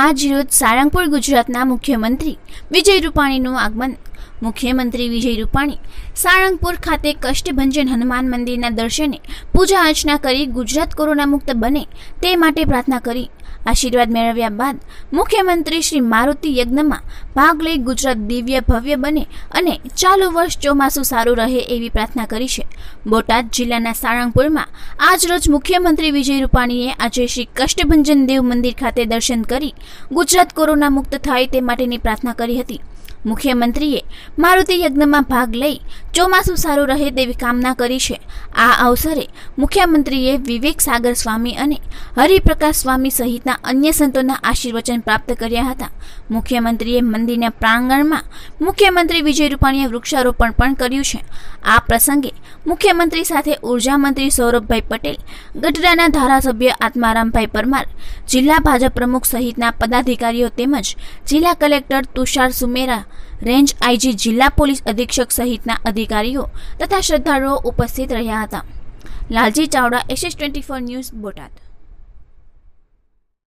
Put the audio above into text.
આજ રોજ સાળંગપુર ગુજરાતના મુખ્યમંત્રી વિજય રૂપાણીનું આગમન। મુખ્યમંત્રી વિજય રૂપાણી સાળંગપુર ખાતે કષ્ટભંજન હનુમાન મંદિરના દર્શને પૂજા અર્ચના કરી ગુજરાત કોરોના મુક્ત બને તે માટે પ્રાર્થના કરી આશીર્વાદ મેળવ્યા બાદ મુખ્યમંત્રી શ્રી મારુતિ યજ્ઞમાં ભાગ લઈ ગુજરાત દિવ્ય ભવ્ય બને અને ચાલુ વર્ષ ચોમાસું સારું રહે એવી પ્રાર્થના કરી છે। બોટાદ જિલ્લાના સાળંગપુરમાં આજ રોજ મુખ્યમંત્રી વિજય રૂપાણીએ આજે શ્રી કષ્ટભંજન દેવ મંદિર ખાતે દર્શન કરી ગુજરાત કોરોના મુક્ત થાય તે માટેની પ્રાર્થના કરી હતી। મુખ્યમંત્રીએ મારુતિ યજ્ઞમાં ભાગ લઈ ચોમાસું સારું રહે તેવી કામના કરી છે। આ અવસરે મુખ્યમંત્રીએ વિવેક સાગર સ્વામી અને હરિપ્રકાશ સ્વામી સહિતના અન્ય સંતોના આશીર્વચન પ્રાપ્ત કર્યા હતા। મુખ્યમંત્રીએ મંદિરના પ્રાંગણમાં મુખ્યમંત્રી વિજય રૂપાણીએ વૃક્ષારોપણ પણ કર્યું છે। આ પ્રસંગે મુખ્યમંત્રી સાથે ઉર્જા મંત્રી સૌરભભાઈ પટેલ, ગઢડાના ધારાસભ્ય આત્મારામભાઈ પરમાર, જિલ્લા ભાજપ પ્રમુખ સહિતના પદાધિકારીઓ તેમજ જિલ્લા collector Tushar Sumera, range IG, જિલ્લા પોલીસ અધિક્ષક સહિતના અધિકારીઓ તથા શ્રદ્ધાળુઓ ઉપસ્થિત રહ્યા હતા। Lalji Chavda, SS24 news, Botad.